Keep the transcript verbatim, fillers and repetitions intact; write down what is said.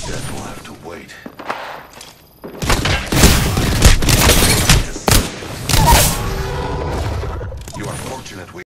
Death will have to wait. You are fortunate we